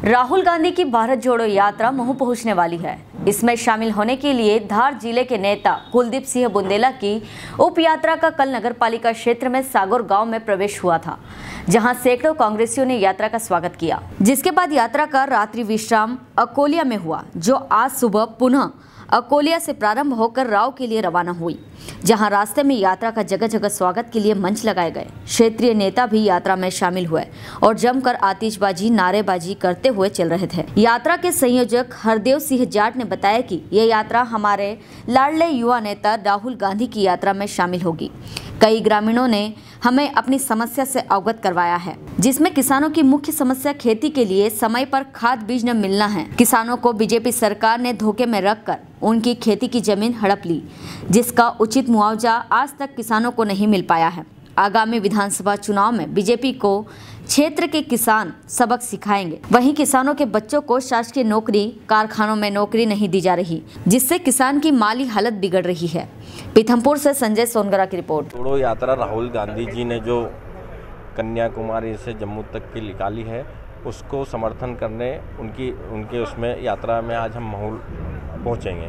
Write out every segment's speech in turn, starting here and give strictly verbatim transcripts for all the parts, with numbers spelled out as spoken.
राहुल गांधी की भारत जोड़ो यात्रा महू पहुंचने वाली है। इसमें शामिल होने के लिए धार जिले के नेता कुलदीप सिंह बुंदेला की उप यात्रा का कल नगर पालिका क्षेत्र में सागौर गांव में प्रवेश हुआ था, जहां सैकड़ों कांग्रेसियों ने यात्रा का स्वागत किया। जिसके बाद यात्रा का रात्रि विश्राम अकोलिया में हुआ, जो आज सुबह पुनः अकोलिया से प्रारंभ होकर राव के लिए रवाना हुई, जहां रास्ते में यात्रा का जगह जगह स्वागत के लिए मंच लगाए गए। क्षेत्रीय नेता भी यात्रा में शामिल हुए और जमकर आतिशबाजी नारेबाजी करते हुए चल रहे थे। यात्रा के संयोजक हरदेव सिंह जाट ने बताया कि यह यात्रा हमारे लाडले युवा नेता राहुल गांधी की यात्रा में शामिल होगी। कई ग्रामीणों ने हमें अपनी समस्या से अवगत करवाया है, जिसमें किसानों की मुख्य समस्या खेती के लिए समय पर खाद बीज न मिलना है। किसानों को बीजेपी सरकार ने धोखे में रखकर उनकी खेती की जमीन हड़प ली, जिसका उचित मुआवजा आज तक किसानों को नहीं मिल पाया है। आगामी विधानसभा चुनाव में बीजेपी को क्षेत्र के किसान सबक सिखाएंगे। वहीं किसानों के बच्चों को शासकीय नौकरी, कारखानों में नौकरी नहीं दी जा रही, जिससे किसान की माली हालत बिगड़ रही है। पीथमपुर से संजय सोनगरा की रिपोर्ट। जोड़ो यात्रा राहुल गांधी जी ने जो कन्याकुमारी से जम्मू तक की निकाली है, उसको समर्थन करने उनकी उनके उसमें यात्रा में आज हम महू पहुँचेंगे।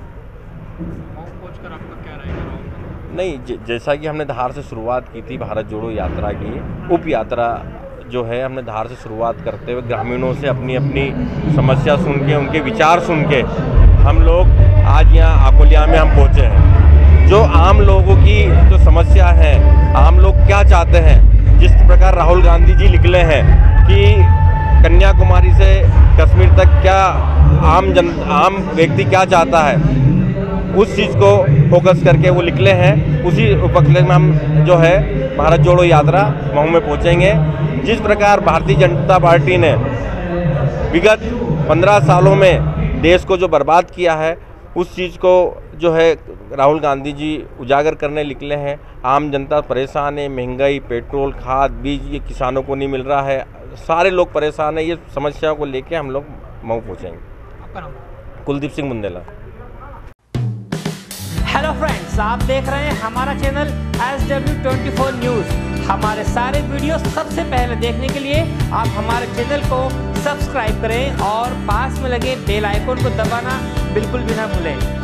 पहुंचकर आपका क्या रहेगा? नहीं, ज, जैसा कि हमने धार से शुरुआत की थी भारत जोड़ो यात्रा की, उप यात्रा जो है हमने धार से शुरुआत करते हुए ग्रामीणों से अपनी अपनी समस्या सुन के, उनके विचार सुन के हम लोग आज यहाँ अकोलिया में हम पहुँचे हैं। जो आम लोगों की जो समस्या है, आम लोग क्या चाहते हैं, जिस प्रकार राहुल गांधी जी निकले हैं कि कन्याकुमारी से कश्मीर तक क्या आम जन आम व्यक्ति क्या चाहता है, उस चीज़ को फोकस करके वो निकले हैं। उसी उपलक्ष्य में हम जो है भारत जोड़ो यात्रा महू में पहुंचेंगे। जिस प्रकार भारतीय जनता पार्टी ने विगत पंद्रह सालों में देश को जो बर्बाद किया है, उस चीज़ को जो है राहुल गांधी जी उजागर करने निकले हैं। आम जनता परेशान है, महंगाई, पेट्रोल, खाद, बीज ये किसानों को नहीं मिल रहा है, सारे लोग परेशान है। ये समस्याओं को लेके हम लोग महू पहुँचेंगे। आपका नाम? कुलदीप सिंह बुंदेला। हेलो फ्रेंड्स, आप देख रहे हैं हमारा channel S W twenty four news. हमारे सारे वीडियो सबसे पहले देखने के लिए आप हमारे चैनल को सब्सक्राइब करें और पास में लगे बेल आइकन को दबाना बिल्कुल भी ना भूलें।